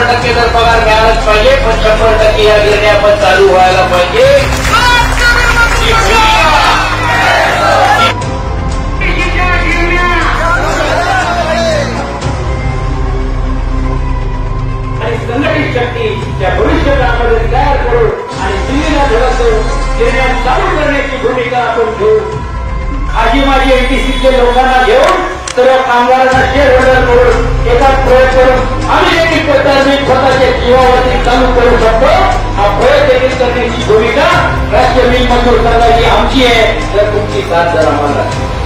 100% जर पगार मिळालाच पाहिजे, पण 100% या गिरण्या पण चालू व्हायला पाहिजे. आणि संघटित शक्ती त्या भविष्य काळामध्ये तयार करून आणि दिल्लीला धडकून गिरण्या चालू करण्याची भूमिका आपण घेऊ. आजी माझी एनटीसीचे लोकांना घेऊन सर्व कामगारांना शेअर होल्डर करून एका प्रयोग करून आम्ही देखील स्वतःच्या जीवावरती चालू करू शकतो. हा प्रयोग देखील करण्याची भूमिका राष्ट्रीय मिल मजूर संघाची आमची आहे. तर तुमची साथ जर आम्हाला